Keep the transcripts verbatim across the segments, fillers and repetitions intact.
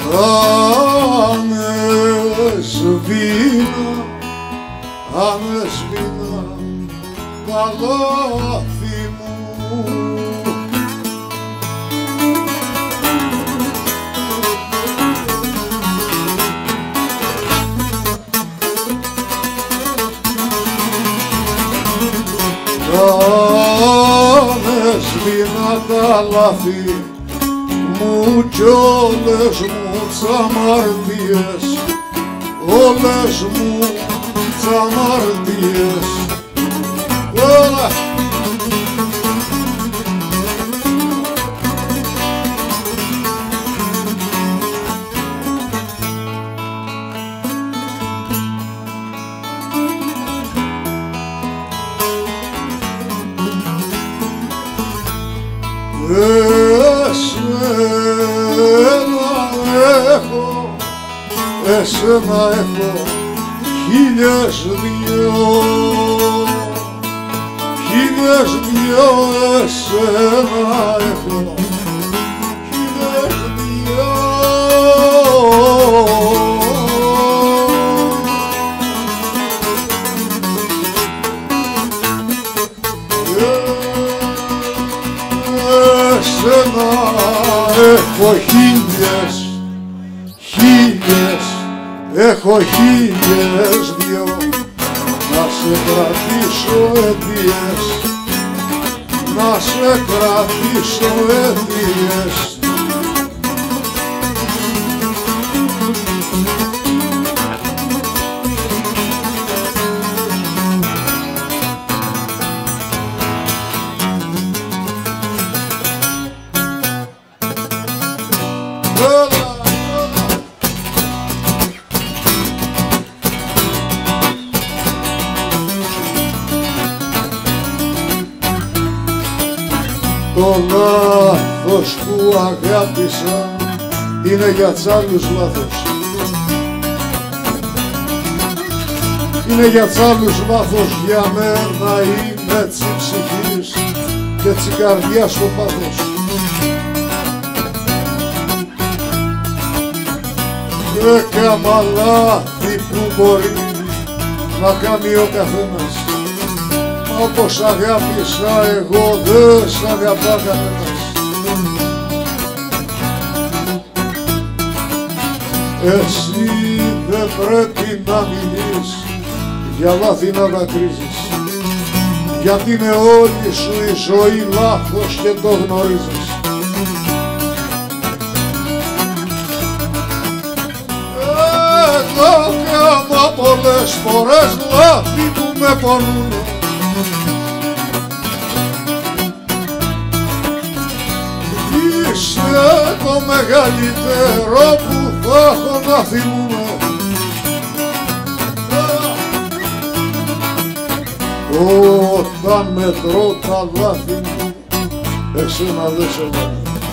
Άνε σβήνα, άνε σβήνα τα λάθη μου. Άνε σβήνα τα λάθη μου κι όλες μου τ' αμαρτίες, όλες μου τ' αμαρτίες. Όλα! Εσένα έχω χίλιες δυο, χίλιες δυο εσένα έχω, χίλιες δυο. Εσένα έχω χίλιες, χίλιες, έχω χίλιες δυο, να σε κρατήσω αιτίες, να σε κρατήσω αιτίες. Το λάθος που αγάπησα είναι για τ' άλλους λάθος. Είναι για τ' άλλους λάθος, για μένα είμαι τσι ψυχής και τσι καρδιάς το πάθος. Έκαμα λάθη που μπορεί να κάνει ο καθένας, όπως αγάπησα εγώ δεν σ' αγαπά κανένας. Εσύ δεν πρέπει να μιλείς, για λάθη να δακρύζεις, γιατί είναι όλη σου η ζωή λάθος και το γνωρίζεις. Εγώ κάμα πολλές φορές λάθη που με πονούν, είσαι το μεγαλύτερο που θα έχω να θυμούμαι. Όταν μετρώ τα λάθη μου, εσένα δεν σε βάλω.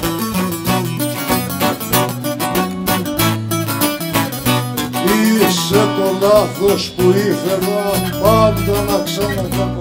Είσαι το λάθος που ήθελα πάντα να ξανακάνω.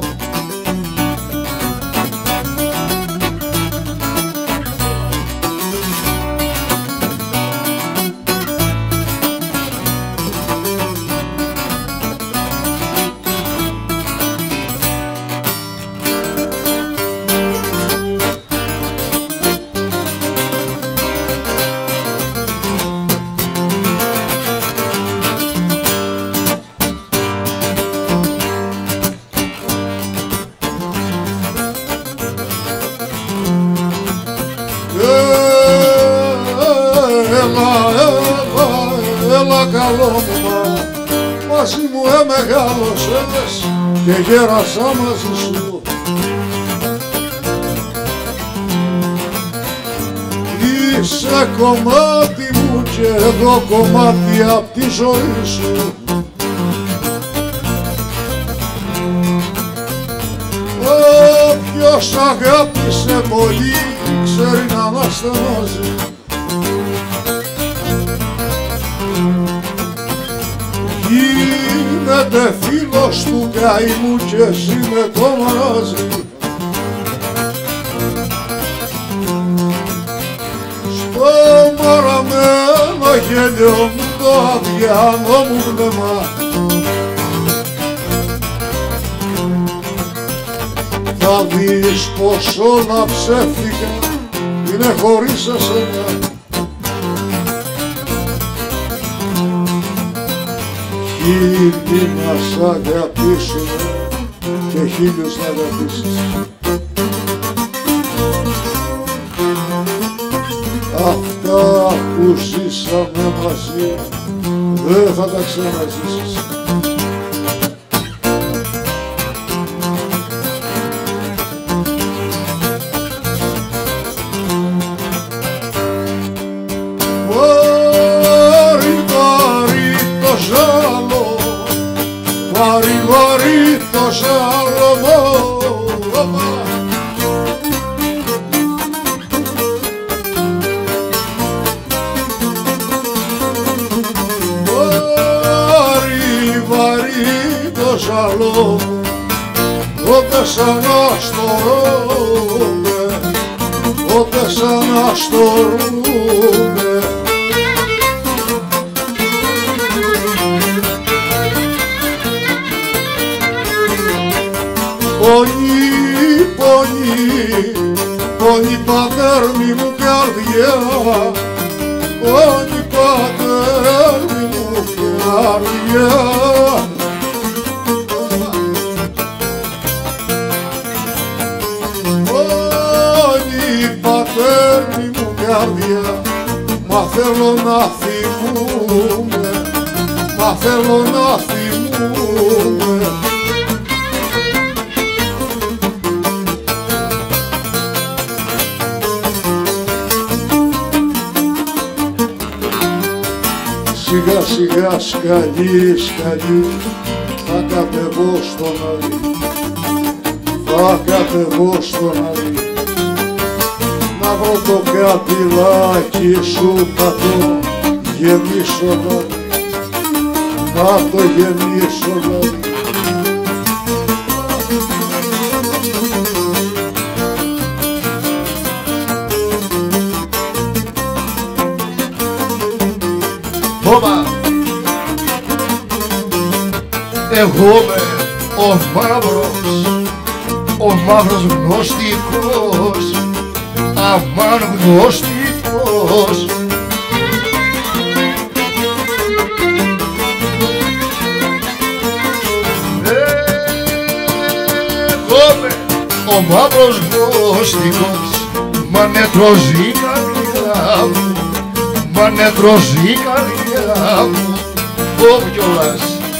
Έλα καλό μου μα, μαζί μου εμεγάλωσες και γέρασα μαζί σου. Είσαι κομμάτι μου και εγώ κομμάτι απ' τη ζωή σου. Όποιος αγάπησε πολύ ξέρει να είμαστε μαζί. Γίνεται φίλος του καημού και εσύ με το μαράζι. Στο μαραμένο γέλιο μου το αδιάνο μου βλέμμα. Θα δεις πως όλα ψεύτικα είναι χωρίς εσένα. Χίλιοι να σ' αγαπήσουν και χίλιους να αγαπήσεις. Αυτά που ζήσαμε μαζί δεν θα τα ξαναζήσεις. Βάρη, βάρη το ζάλο, βάρη, βάρη το ζάλο μου. Ζαλό, όταν σαν αστορούμε, όταν σαν αστορούμε. Πονεί, πονεί, πονεί πατέρνη μου καρδιά, πονεί πατέρνη μου καρδιά. Παίρνει μου καρδιά, μα θέλω να θυμούμαι, μα θέλω να θυμούμαι. Σιγά σιγά σκαλί, σκαλί, θα κατεβώ στον Αλή, θα κατεβώ στον Αλή. Να βρω το καπηλάκι σου, να το γεμίσω λάδι, να το γεμίσω λάδι. Όπα! Εγώ είμαι ο μαύρος, ο μαύρος γνωστικός, αμάν γνωστικός. Εγώ είμαι ο μαύρος γνωστικός, μα ναι τρώζει η καρδιά μου, μα ναι τρώζει η καρδιά μου, ο κιόλας.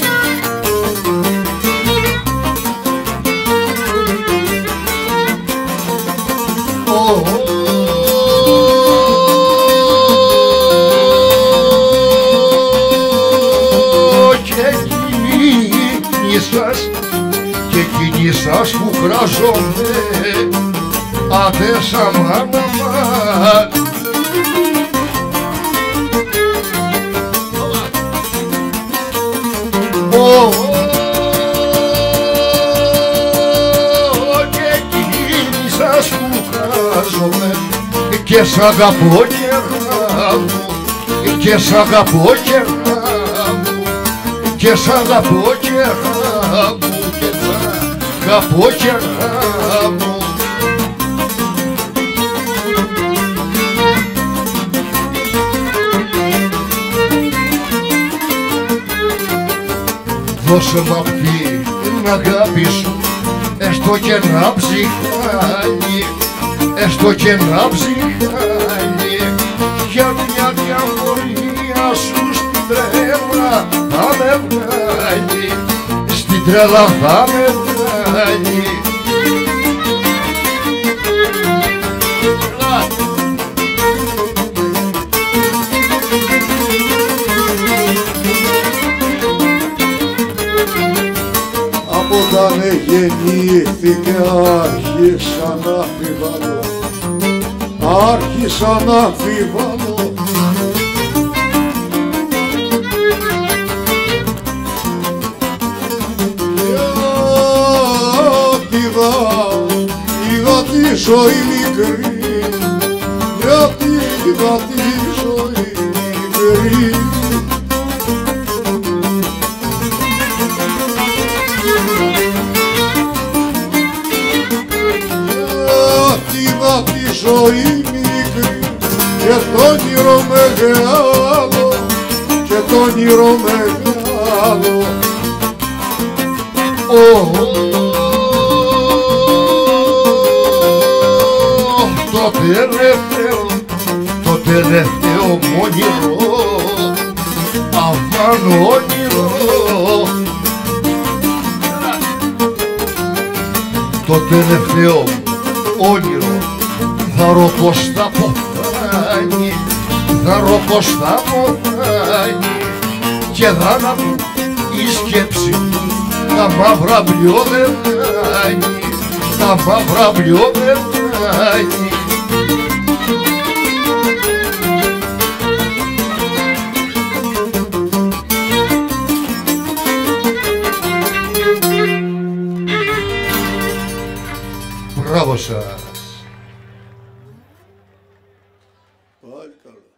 Και εκείνοι σας που χράζονται αδέσα μάνα μάνα. Και εκείνοι σας που χράζονται και σ' αγαπώ κερνά μου, και σ' αγαπώ κερνά μου, και σ' αγαπώ κερνά μου, και σ' αγαπώ κερνά μου. Δώσε μ' αυτή την αγάπη σου, έστω και να ψυχάνει, έστω και να ψυχάνει, για μια διαφορία σου στην τρέλα θα με βγάλει, στην τρέλα θα με βγάλει. Όταν γεννήθηκα άρχισα να αμφιβάλλω, άρχισα να αμφιβάλλω. Γιατί είδα τη ζωή μικρή, γιατί είδα τη ζωή μικρή. όνειρο μεγάλο και το όνειρο μεγάλο. Το τελευταίο, το τελευταίο μου όνειρο, αμάν όνειρο. Το τελευταίο μου όνειρο, θα ρω πως θα ποθάνει, θα ρω πως θα ποθάνει και θα να μου η σκέψη τα μαύρα μπλιόδερνάνει, τα μαύρα μπλιόδερνάνει. Μπράβο σας. Πάλι καλά.